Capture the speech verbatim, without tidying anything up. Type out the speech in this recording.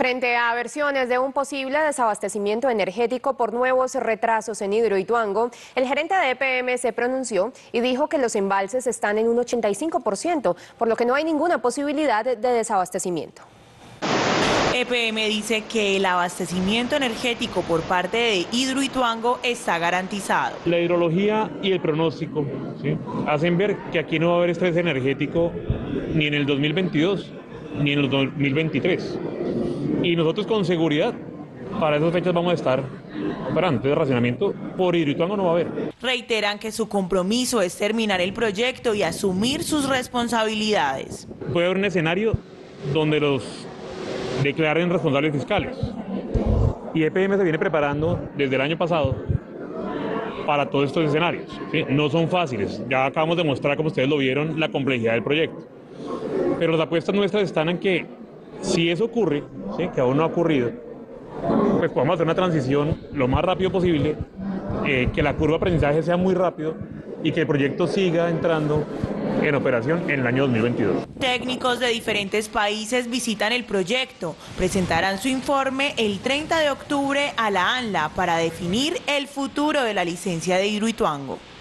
Frente a versiones de un posible desabastecimiento energético por nuevos retrasos en Hidroituango, el gerente de E P M se pronunció y dijo que los embalses están en un ochenta y cinco por ciento, por lo que no hay ninguna posibilidad de desabastecimiento. E P M dice que el abastecimiento energético por parte de Hidroituango está garantizado. La hidrología y el pronóstico, ¿sí?, hacen ver que aquí no va a haber estrés energético ni en el dos mil veintidós ni en el dos mil veintitrés. Y nosotros con seguridad para esas fechas vamos a estar operando. De racionamiento por Hidroituango no va a haber. Reiteran que su compromiso es terminar el proyecto y asumir sus responsabilidades. Puede haber un escenario donde los declaren responsables fiscales. Y E P M se viene preparando desde el año pasado para todos estos escenarios, ¿sí? No son fáciles, ya acabamos de mostrar, como ustedes lo vieron, la complejidad del proyecto. Pero las apuestas nuestras están en que si eso ocurre, ¿sí?, que aún no ha ocurrido, pues podamos hacer una transición lo más rápido posible, eh, que la curva de aprendizaje sea muy rápido y que el proyecto siga entrando en operación en el año dos mil veintidós. Técnicos de diferentes países visitan el proyecto. Presentarán su informe el treinta de octubre a la ANLA para definir el futuro de la licencia de Hidroituango.